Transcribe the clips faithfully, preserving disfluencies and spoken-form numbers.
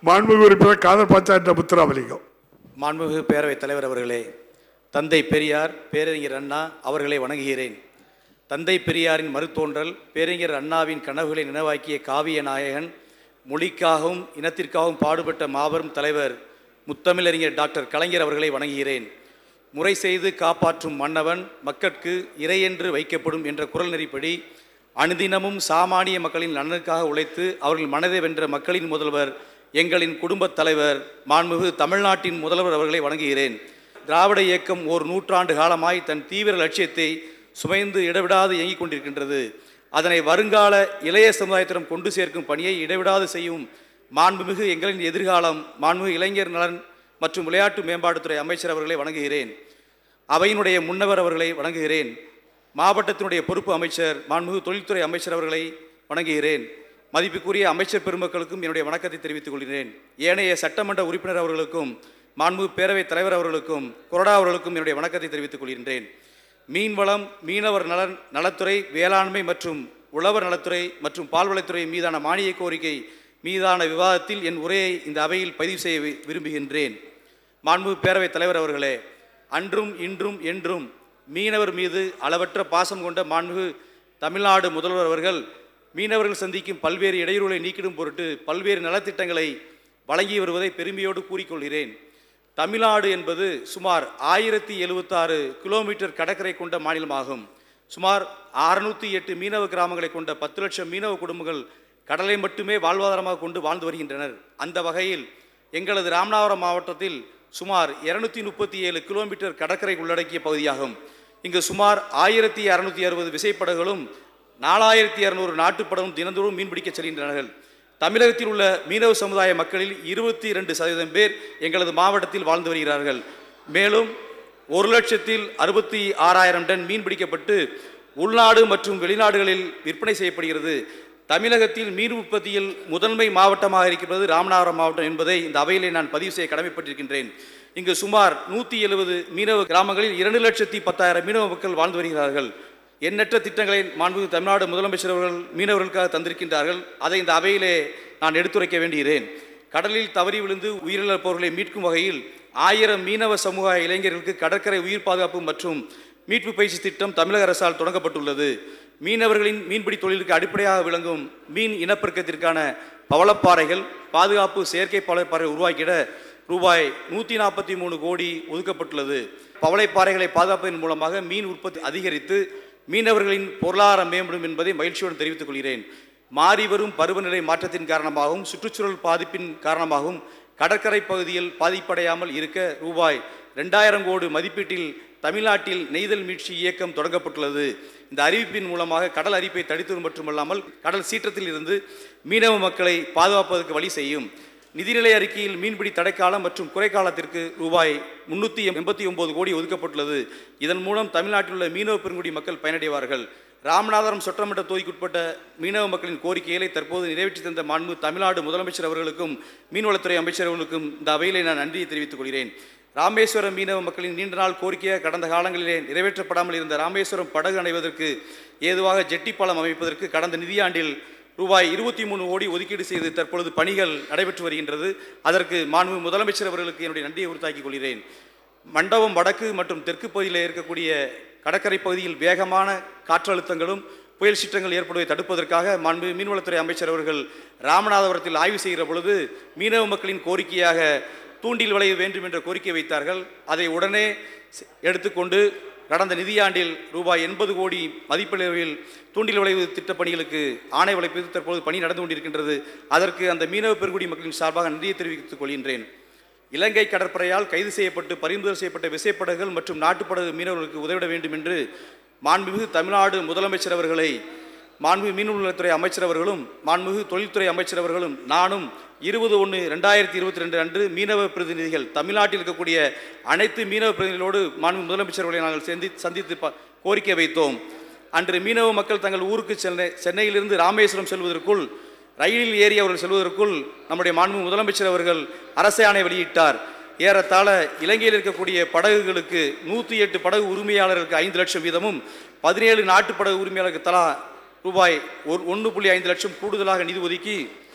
மாண்புமிகு உறுப்பினர் காதர் பாச்சா முத்துராமலிங்கம். மாண்புமிகு பேரவைத் தலைவர் அவர்களே, தந்தை பெரியார் பேரறிஞர் அண்ணா அவர்களை வணங்குகிறேன். தந்தை பெரியாரின் மறுத்தோன்றல் பேரறிஞர் அண்ணாவின் கனவுகளை நினைவாக்கிய காவிய நாயகன், மொழிக்காகவும் இனத்திற்காகவும் பாடுபட்ட மாபெரும் தலைவர் முத்தமிழறிஞர் டாக்டர் கலைஞர் அவர்களை வணங்குகிறேன். முறை செய்து காப்பாற்றும் மன்னவன் மக்கட்கு இறையென்று வைக்கப்படும் என்ற குரல் நெறிப்படி அனுதினமும் சாமானிய மக்களின் நலனுக்காக உழைத்து அவர்கள் மனதை வென்ற மக்களின் முதல்வர், எங்களின் குடும்பத் தலைவர், மாண்புமிகு தமிழ்நாட்டின் முதல்வர் அவர்களை வணங்குகிறேன். திராவிட இயக்கம் ஓர் நூற்றாண்டு காலமாய் தன் தீவிர லட்சியத்தை சுமைந்து இடைவிடாது இயங்கிக் கொண்டிருக்கின்றது. அதனை வருங்கால இளைய சமுதாயத்திடம் கொண்டு சேர்க்கும் பணியை இடைவிடாது செய்யும் மாண்புமிகு எங்களின் எதிர்காலம் மாண்புமிகு இளைஞர் நலன் மற்றும் விளையாட்டு மேம்பாட்டுத்துறை அமைச்சர் அவர்களை வணங்குகிறேன். அவையினுடைய முன்னவர் அவர்களை வணங்குகிறேன். மாவட்டத்தினுடைய பொறுப்பு அமைச்சர் மாண்புமிகு தொழில்துறை அமைச்சர் அவர்களை வணங்குகிறேன். மதிப்புக்குரிய அமைச்சர் பெருமக்களுக்கும் என்னுடைய வணக்கத்தை தெரிவித்துக் கொள்கிறேன். ஏனைய சட்டமன்ற உறுப்பினர் அவர்களுக்கும் மாண்புமிகு பேரவைத் தலைவர் அவர்களுக்கும் கொறடா அவர்களுக்கும் என்னுடைய வணக்கத்தை தெரிவித்துக் கொள்கின்றேன். மீன்வளம், மீனவர் நலன் நலத்துறை, வேளாண்மை மற்றும் உழவர் நலத்துறை மற்றும் பால்வளத்துறை மீதான மானிய கோரிக்கை மீதான விவாதத்தில் என் உரையை இந்த அவையில் பதிவு செய்ய விரும்புகின்றேன். மாண்புமிகு பேரவைத் தலைவர் அவர்களே, அன்றும் இன்றும் என்றும் மீனவர் மீது அளவற்ற பாசம் கொண்ட மாண்புமிகு தமிழ்நாடு முதல்வர் அவர்கள் மீனவர்கள் சந்திக்கும் பல்வேறு இடையூறுகளை நீக்கிடும் பொருட்டு பல்வேறு நலத்திட்டங்களை வழங்கி வருவதை பெருமையோடு கூறிக்கொள்கிறேன். தமிழ்நாடு என்பது சுமார் ஆயிரத்தி எழுபத்தாறு கிலோமீட்டர் கடற்கரை கொண்ட மாநிலமாகும். சுமார் அறுநூற்றி எட்டு மீனவ கிராமங்களை கொண்ட பத்து லட்சம் மீனவ குடும்பங்கள் கடலை மட்டுமே வாழ்வாதாரமாக கொண்டு வாழ்ந்து வருகின்றனர். அந்த வகையில் எங்களது ராமநாதபுரம் மாவட்டத்தில் சுமார் இருநூத்தி முப்பத்தி ஏழு கிலோமீட்டர் கடற்கரை உள்ளடக்கிய பகுதியாகும். இங்கு சுமார் ஆயிரத்தி அறுநூத்தி அறுபது விசைப்படகுகளும் நாலாயிரத்தி இரநூறு நாட்டுப்படகும் தினந்தோறும் மீன்பிடிக்க செல்கின்றனர். தமிழகத்தில் உள்ள மீனவ சமுதாய மக்களில் இருபத்தி இரண்டு சதவீதம் பேர் எங்களது மாவட்டத்தில் வாழ்ந்து வருகிறார்கள். மேலும் ஒரு லட்சத்தில் அறுபத்தி ஆறாயிரம் டன் மீன் பிடிக்கப்பட்டு உள்நாடு மற்றும் வெளிநாடுகளில் விற்பனை செய்யப்படுகிறது. தமிழகத்தில் மீன் உற்பத்தியில் முதன்மை மாவட்டமாக இருக்கிறது ராமநாதபுரம் மாவட்டம் என்பதை இந்த அவையிலே நான் பதிவு செய்ய கடமைப்பட்டிருக்கின்றேன். இங்கு சுமார் நூற்றி எழுபது மீனவ கிராமங்களில் இரண்டு லட்சத்தி பத்தாயிரம் மீனவ மக்கள் வாழ்ந்து வருகிறார்கள். எண்ணற்ற திட்டங்களை மாண்புமிகு தமிழ்நாடு முதலமைச்சர் அவர்கள் மீனவர்களுக்காக தந்திருக்கின்றார்கள். அதை இந்த அவையிலே நான் எடுத்துரைக்க வேண்டுகிறேன். கடலில் தவறி விழுந்து உயிரிழப்பவர்களை மீட்கும் வகையில் ஆயிரம் மீனவ சமூக இளைஞர்களுக்கு கடற்கரை உயிர் பாதுகாப்பு மற்றும் மீட்பு பயிற்சி திட்டம் தமிழக அரசால் தொடங்கப்பட்டுள்ளது. மீனவர்களின் மீன்பிடி தொழிலுக்கு அடிப்படையாக விளங்கும் மீன் இனப்பெருக்கத்திற்கான பவளப்பாறைகள் பாதுகாப்பு செயற்கை பவளப்பாறை உருவாக்கிட ரூபாய் நூற்றி நாற்பத்தி மூணு கோடி ஒதுக்கப்பட்டுள்ளது. பவளைப்பாறைகளை பாதுகாப்பதன் மூலமாக மீன் உற்பத்தி அதிகரித்து மீனவர்களின் பொருளாதாரம் மேம்படும் என்பதை மகிழ்ச்சியுடன் தெரிவித்துக் கொள்கிறேன். மாறி வரும் பருவநிலை மாற்றத்தின் காரணமாகவும் சுற்றுச்சூழல் பாதிப்பின் காரணமாகவும் கடற்கரை பகுதியில் பாதிப்படையாமல் இருக்க ரூபாய் ரெண்டாயிரம் கோடி மதிப்பீட்டில் தமிழ்நாட்டில் நெய்தல் மீட்சி இயக்கம் தொடங்கப்பட்டுள்ளது. இந்த அறிவிப்பின் மூலமாக கடல் அரிப்பை தடுத்தது மட்டுமல்லாமல் கடல் சீற்றத்தில் இருந்து மீனவ மக்களை பாதுகாப்பதற்கு வழி செய்யும். நிதிநிலை அறிக்கையில் மீன்பிடி தடைக்காலம் மற்றும் குறைக்காலத்திற்கு ரூபாய் முன்னூற்றி எண்பத்தி ஒன்பது கோடி ஒதுக்கப்பட்டுள்ளது. இதன் மூலம் தமிழ்நாட்டில் உள்ள மீனவ பெருங்குடி மக்கள் பயனடைவார்கள். ராமநாதபுரம் சட்டமன்ற தொகுதிக்குட்பட்ட மீனவ மக்களின் கோரிக்கைகளை தற்போது நிறைவேற்றி தந்த மாண்பு தமிழ்நாடு முதலமைச்சர் அவர்களுக்கும் மீன்வளத்துறை அமைச்சர் அவர்களுக்கும் இந்த அவையிலே நான் நன்றியை தெரிவித்துக் கொள்கிறேன். ராமேஸ்வரம் மீனவ மக்களின் நீண்ட நாள் கோரிக்கையாக கடந்த காலங்களிலே நிறைவேற்றப்படாமல் இருந்த ராமேஸ்வரம் படகு அணைவதற்கு ஏதுவாக ஜெட்டி பாலம் அமைப்பதற்கு கடந்த நிதியாண்டில் ரூபாய் இருபத்தி மூணு கோடி ஒதுக்கீடு செய்து தற்பொழுது பணிகள் நடைபெற்று வருகின்றது. அதற்கு மாண்பு முதலமைச்சர் அவர்களுக்கு என்னுடைய நன்றியை உறுத்தாக்கிக் கொள்கிறேன். மண்டபம் வடக்கு மற்றும் தெற்கு பகுதியில் இருக்கக்கூடிய கடற்கரை பகுதியில் வேகமான காற்றழுத்தங்களும் புயல் சீற்றங்கள் ஏற்படுவதை தடுப்பதற்காக மாண்பு மீன்வளத்துறை அமைச்சர் அவர்கள் ராமநாதபுரத்தில் ஆய்வு செய்கிற பொழுது மீனவ மக்களின் கோரிக்கையாக தூண்டில் வளைய வேண்டும் என்ற கோரிக்கை வைத்தார்கள். அதை உடனே எடுத்துக்கொண்டு கடந்த நிதியாண்டில் ரூபாய் எண்பது கோடி மதிப்பளவில் தூண்டில் விளைவு திட்டப் பணிகளுக்கு ஆணை வளைப்பது தற்போது பணி நடந்து கொண்டிருக்கின்றது. அதற்கு அந்த மீனவ பெருங்குடி மக்களின் சார்பாக நன்றியை தெரிவித்துக் கொள்கின்றேன். இலங்கை கடற்படையால் கைது செய்யப்பட்டு பறிமுதல் செய்யப்பட்ட விசைப்படகுகள் மற்றும் நாட்டுப்படகு மீனவர்களுக்கு உதவிட வேண்டும் என்று மாண்புமிகு தமிழ்நாடு முதலமைச்சர் அவர்களை மாண்புமிகு மீன்வளத்துறை அமைச்சர் அவர்களும் மாண்புமிகு தொழில்துறை அமைச்சர் அவர்களும் நானும் இருபது ஒன்று ரெண்டாயிரத்தி இருபத்தி ரெண்டு அன்று மீனவ பிரதிநிதிகள் தமிழ்நாட்டில் இருக்கக்கூடிய அனைத்து மீனவ பிரதிநிதிகளோடு மாண்பு முதலமைச்சர்களை நாங்கள் சந்தி சந்தித்து கோரிக்கை வைத்தோம். அன்று மீனவ மக்கள் தங்கள் ஊருக்கு சென்னை சென்னையிலிருந்து ராமேஸ்வரம் செல்வதற்குள் ரயிலில் ஏறி அவர்கள் செல்வதற்குள் நம்முடைய மாண்பு முதலமைச்சர் அவர்கள் அரசு ஆணை வெளியிட்டார். ஏறத்தாழ இலங்கையில் இருக்கக்கூடிய படகுகளுக்கு நூற்றி எட்டு படகு உரிமையாளர்களுக்கு ஐந்து லட்சம் வீதமும் பதினேழு நாட்டு படகு உரிமையாளருக்கு தலா ரூபாய் ஒரு ஒன்று புள்ளி ஐந்து லட்சம் கூடுதலாக நிதி ஒதுக்கி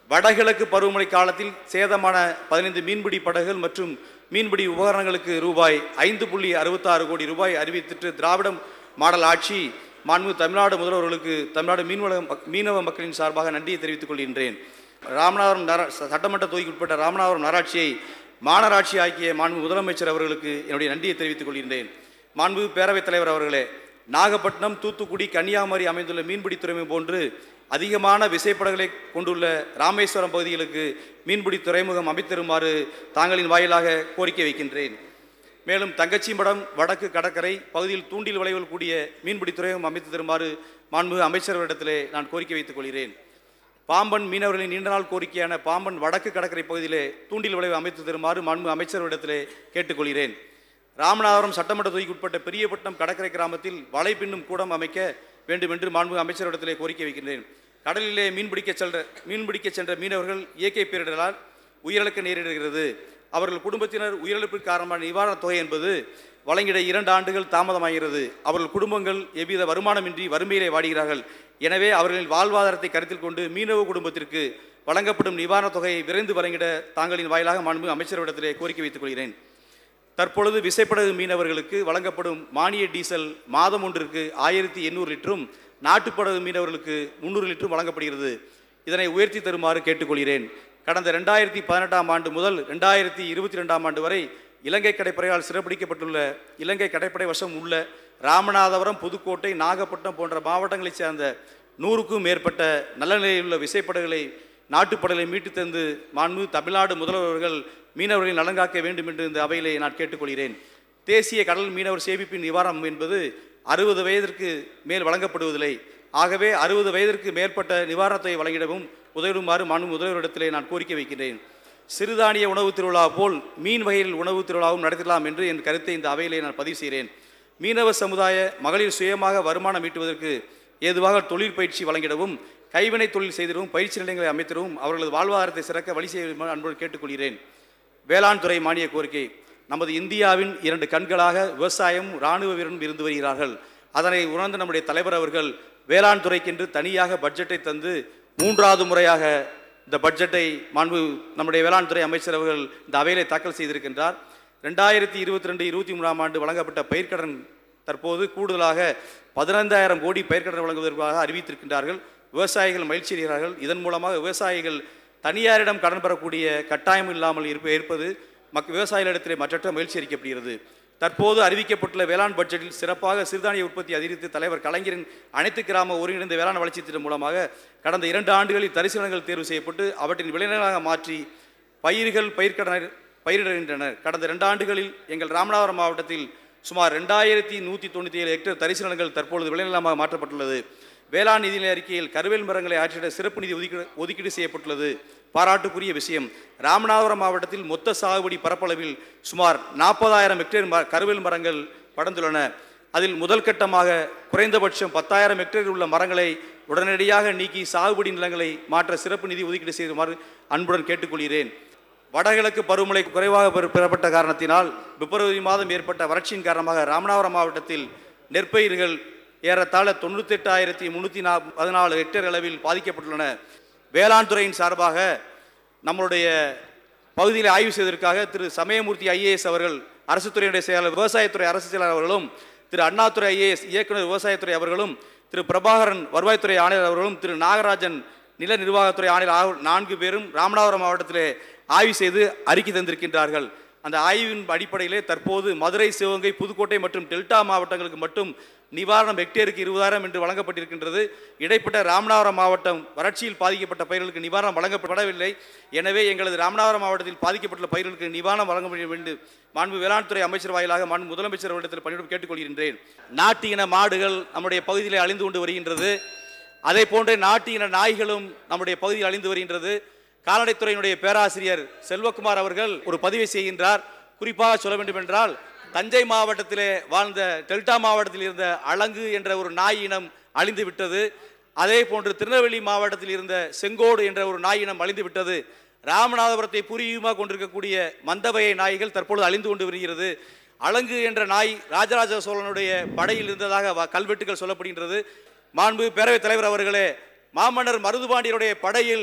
வடகிழக்கு பருவமழை காலத்தில் சேதமான பதினைந்து மீன்பிடி படகுகள் மற்றும் மீன்பிடி உபகரணங்களுக்கு ரூபாய் ஐந்து புள்ளி அறுபத்தாறு கோடி ரூபாய் அறிவித்திட்டு திராவிட மாடல் ஆட்சி மாண்பு தமிழ்நாடு முதல்வர்களுக்கு தமிழ்நாடு மீன்வள மீனவ மக்களின் சார்பாக நன்றியை தெரிவித்துக் கொள்கின்றேன். ராமநாதபுரம் நர சட்டமன்ற தொகுதிக்கு உட்பட்ட ராமநாதபுரம் நகராட்சியை மாநகராட்சி ஆக்கிய மாண்பு முதலமைச்சர் அவர்களுக்கு என்னுடைய நன்றியை தெரிவித்துக் கொள்கின்றேன். மாண்பு பேரவைத் தலைவர் அவர்களே, நாகப்பட்டினம், தூத்துக்குடி, கன்னியாகுமரி அமைந்துள்ள மீன்பிடி துறைமுகம் போன்று அதிகமான விசைப்படகுகளை கொண்டுள்ள ராமேஸ்வரம் பகுதிகளுக்கு மீன்பிடி துறைமுகம் அமைத்தருமாறு தாங்களின் வாயிலாக கோரிக்கை வைக்கின்றேன். மேலும் தங்கச்சிமடம் வடக்கு கடற்கரை பகுதியில் தூண்டில் வளைவில் கூடிய மீன்பிடி துறைமுகம் அமைத்து தருமாறு மாண்பு அமைச்சர்களிடத்திலே நான் கோரிக்கை வைத்துக் கொள்கிறேன். பாம்பன் மீனவர்களின் நீண்ட நாள் கோரிக்கையான பாம்பன் வடக்கு கடற்கரை பகுதியிலே தூண்டில் விளைவு அமைத்து தருமாறு மாண்பு அமைச்சர்களிடத்திலே கேட்டுக்கொள்கிறேன். ராமநாதபுரம் சட்டமன்ற தொகுதிக்கு உட்பட்ட பெரியப்பட்டினம் கடற்கரை கிராமத்தில் வலை பின்னும் கூடம் அமைக்க வேண்டும் என்று மாண்பு அமைச்சரிடத்திலே கோரிக்கை வைக்கின்றேன். கடலிலே மீன்பிடிக்க சென்ற மீன்பிடிக்க சென்ற மீனவர்கள் இயற்கை பேரிடரால் உயிரிழக்க நேரிடுகிறது. அவர்கள் குடும்பத்தினர் உயிரிழப்பிற்கு காரணமான நிவாரணத் தொகை என்பது வழங்கிட இரண்டு ஆண்டுகள் தாமதமாகிறது. அவர்கள் குடும்பங்கள் எவ்வித வருமானமின்றி வறுமையிலே வாடுகிறார்கள். எனவே அவர்களின் வாழ்வாதாரத்தை கருத்தில் கொண்டு மீனவ குடும்பத்திற்கு வழங்கப்படும் நிவாரணத் தொகையை விரைந்து வழங்கிட தாங்களின் வாயிலாக மாண்பு அமைச்சரிடத்திலே கோரிக்கை வைத்துக் கொள்கிறேன். தற்பொழுது விசைப்படகு மீனவர்களுக்கு வழங்கப்படும் மானிய டீசல் மாதம் ஒன்றிற்கு ஆயிரத்தி எண்ணூறு லிட்டரும் நாட்டுப்படகு மீனவர்களுக்கு முன்னூறு லிட்டரும் வழங்கப்படுகிறது. இதனை உயர்த்தி தருமாறு கேட்டுக்கொள்கிறேன். கடந்த ரெண்டாயிரத்தி பதினெட்டாம் ஆண்டு முதல் ரெண்டாயிரத்தி இருபத்தி ரெண்டாம் ஆண்டு வரை இலங்கை கடற்படையால் சிறப்பிடிக்கப்பட்டுள்ள இலங்கை கடற்படை வசம் உள்ள ராமநாதபுரம், புதுக்கோட்டை, நாகப்பட்டினம் போன்ற மாவட்டங்களைச் சேர்ந்த நூறுக்கும் மேற்பட்ட நல்ல நிலையில் உள்ள விசைப்படகுகளை நாட்டுப்படலை மீட்டு தந்து மாண்பு தமிழ்நாடு முதல்வர்கள் மீனவர்களின் நலன் காக்க வேண்டும் என்று இந்த அவையிலே நான் கேட்டுக்கொள்கிறேன். தேசிய கடல் மீனவர் சேமிப்பின் நிவாரணம் என்பது அறுபது வயதிற்கு மேல் வழங்கப்படுவதில்லை. ஆகவே அறுபது வயதிற்கு மேற்பட்ட நிவாரணத்தை வழங்கிடவும் உதவிடுமாறு மாண்பு முதல்வரிடத்திலே நான் கோரிக்கை வைக்கிறேன். சிறுதானிய உணவு திருவிழா போல் மீன் வகையில் உணவு திருவிழாவும் நடத்தலாம் என்று என் கருத்தை இந்த அவையிலே நான் பதிவு செய்கிறேன். மீனவ சமுதாய மகளிர் சுயமாக வருமானம் ஈட்டுவதற்கு ஏதுவாக தொழில் பயிற்சி வழங்கிடவும் கைவினை தொழில் செய்திடவும் பயிற்சி நிலையங்களை அமைத்திடவும் அவர்களது வாழ்வாதாரத்தை சிறக்க வழி செய்ய அன்போடு கேட்டுக்கொள்கிறேன். வேளாண் துறை மானிய கோரிக்கை. நமது இந்தியாவின் இரண்டு கண்களாக விவசாயம் இராணுவ வீரரும் இருந்து வருகிறார்கள். அதனை உணர்ந்து நம்முடைய தலைவர் அவர்கள் வேளாண் துறைக்கென்று தனியாக பட்ஜெட்டை தந்து மூன்றாவது முறையாக இந்த பட்ஜெட்டை மாண்பு நம்முடைய வேளாண் துறை அமைச்சர் அவர்கள் இந்த அவையிலே தாக்கல் செய்திருக்கின்றார். ரெண்டாயிரத்தி இருபத்தி ரெண்டு இருபத்தி மூணாம் ஆண்டு வழங்கப்பட்ட பயிர்க்கடன் தற்போது கூடுதலாக பதினைந்தாயிரம் கோடி பயிர்க்கடன் வழங்குவதற்காக அறிவித்திருக்கின்றார்கள். விவசாயிகள் மகிழ்ச்சி அடைகிறார்கள். இதன் மூலமாக விவசாயிகள் தனியாரிடம் கடன் பெறக்கூடிய கட்டாயம் இல்லாமல் இருப்ப இருப்பது மக் விவசாயிகளிடத்திலே மற்றற்ற மகிழ்ச்சி அளிக்கப்படுகிறது. தற்போது அறிவிக்கப்பட்டுள்ள வேளாண் பட்ஜெட்டில் சிறப்பாக சிறுதானிய உற்பத்தி அதிகரித்து தலைவர் கலைஞரின் அனைத்து கிராம ஒருங்கிணைந்த வேளாண் வளர்ச்சி திட்டம் மூலமாக கடந்த இரண்டு ஆண்டுகளில் தரிசு நிலங்கள் தேர்வு செய்யப்பட்டு அவற்றின் விளைநிலங்களாக மாற்றி பயிர்கள் பயிர்க்கடனர் பயிரிடுகின்றனர். கடந்த இரண்டு ஆண்டுகளில் எங்கள் ராமநாதபுரம் மாவட்டத்தில் சுமார் ரெண்டாயிரத்தி நூற்றி தொண்ணூற்றி ஏழு ஹெக்டேர் தரிசு நிலங்கள் தற்பொழுது விளைநிலமாக மாற்றப்பட்டுள்ளது. வேளாண் நிதிநிலை அறிக்கையில் கருவேல் மரங்களை ஆற்றிட சிறப்பு நிதி ஒதுக்கீடு ஒதுக்கீடு செய்யப்பட்டுள்ளது. பாராட்டுக்குரிய விஷயம். ராமநாதபுரம் மாவட்டத்தில் மொத்த சாகுபடி பரப்பளவில் சுமார் நாற்பதாயிரம் ஹெக்டேர் ம கருவேல் மரங்கள் படர்ந்துள்ளன. அதில் முதல் கட்டமாக குறைந்தபட்சம் பத்தாயிரம் ஹெக்டேரில் உள்ள மரங்களை உடனடியாக நீக்கி சாகுபடி நிலங்களை மாற்ற சிறப்பு நிதி ஒதுக்கீடு செய்யுமாறு அன்புடன் கேட்டுக்கொள்கிறேன். வடகிழக்கு பருவமழை குறைவாக பெறப்பட்ட காரணத்தினால் பிப்ரவரி மாதம் ஏற்பட்ட வறட்சியின் காரணமாக ராமநாதபுரம் மாவட்டத்தில் நெற்பயிர்கள் ஏறத்தாழ தொண்ணூற்றி எட்டாயிரத்தி முன்னூற்றி நா பதினாலு ஹெக்டேர் அளவில் பாதிக்கப்பட்டுள்ளன. வேளாண் துறையின் சார்பாக நம்மளுடைய பகுதியில் ஆய்வு செய்வதற்காக திரு சமயமூர்த்தி ஐஏஎஸ் அவர்கள் அரசு துறையினுடைய செயலாளர் விவசாயத்துறை அரசு செயலாளர் அவர்களும் திரு அண்ணாதுரை ஐஏஎஸ் இயக்குனர் விவசாயத்துறை அவர்களும் திரு பிரபாகரன் வருவாய்த்துறை ஆணையர் அவர்களும் திரு நாகராஜன் நில நிர்வாகத்துறை ஆணையர் நான்கு பேரும் ராமநாதபுரம் மாவட்டத்திலே ஆய்வு செய்து அறிக்கை தந்திருக்கின்றார்கள். அந்த ஆய்வின் அடிப்படையிலே தற்போது மதுரை, சிவகங்கை, புதுக்கோட்டை மற்றும் டெல்டா மாவட்டங்களுக்கு மட்டும் நிவாரணம் ஹெக்டேருக்கு இருபதாயிரம் என்று வழங்கப்பட்டிருக்கின்றது. இடைப்பட்ட ராமநாதபுரம் மாவட்டம் வறட்சியில் பாதிக்கப்பட்ட பயிர்களுக்கு நிவாரணம் வழங்கப்படவில்லை. எனவே எங்களது ராமநாதபுரம் மாவட்டத்தில் பாதிக்கப்பட்டுள்ள பயிர்களுக்கு நிவாரணம் வழங்க வேண்டும் மாண்பு வேளாண் துறை அமைச்சர் வாயிலாக மாண்பு முதலமைச்சர் அவரிடத்தில் பணியிடம் கேட்டுக்கொள்கின்றேன். நாட்டு இன மாடுகள் நம்முடைய பகுதியில் அழிந்து கொண்டு வருகின்றது. அதே போன்ற நாட்டு இன நாய்களும் நம்முடைய பகுதியில் அழிந்து வருகின்றது. கால்நடைத்துறையினுடைய பேராசிரியர் செல்வகுமார் அவர்கள் ஒரு பதிவை செய்கின்றார். குறிப்பாக சொல்ல வேண்டும் என்றால் தஞ்சை மாவட்டத்திலே வாழ்ந்த டெல்டா மாவட்டத்தில் இருந்த அலங்கு என்ற ஒரு நாய் இனம் அழிந்து விட்டது. அதே போன்று திருநெல்வேலி மாவட்டத்தில் இருந்த செங்கோடு என்ற ஒரு நாய் இனம் அழிந்து விட்டது. ராமநாதபுரத்தை பூர்வீகமாக கொண்டிருக்கக்கூடிய மந்தவகை நாய்கள் தற்பொழுது அழிந்து கொண்டு வருகிறது. அலங்கு என்ற நாய் ராஜராஜ சோழனுடைய படையில் இருந்ததாக கல்வெட்டுகள் சொல்லப்படுகின்றது. மாண்பு பேரவைத் தலைவர் அவர்களே, மாமன்னர் மருதுபாண்டியருடைய படையில்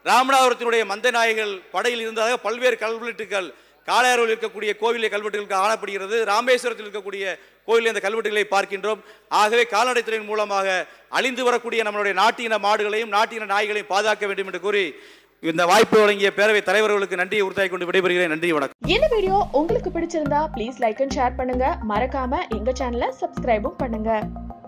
ராமநாதபுரத்தினுடைய மந்த நாய்கள் படையில் இருந்ததாக பல்வேறு கல்வெட்டுகள் காளையாரோவில் இருக்கக்கூடிய கோவிலை கல்வெட்டுகளுக்கு காணப்படுகிறது. ராமேஸ்வரத்தில் இருக்கக்கூடிய கோயிலில் இந்த கல்வெட்டுகளை பார்க்கின்றோம். ஆகவே கால்நடைத்துறையின் மூலமாக அழிந்து வரக்கூடிய நம்மளுடைய நாட்டின மாடுகளையும் நாட்டின நாய்களையும் பாதுகாக்க வேண்டும் என்று கூறி இந்த வாய்ப்பு வழங்கிய பேரவை தலைவர்களுக்கு நன்றியை உறுத்தாய் கொண்டு விடைபெறுகிறேன். நன்றி, வணக்கம். இந்த வீடியோ உங்களுக்கு பிடிச்சிருந்தா ப்ளீஸ் லைக் அண்ட் ஷேர் பண்ணுங்க. மறக்காம எங்க சேனலை சப்ஸ்கிரைபும் பண்ணுங்க.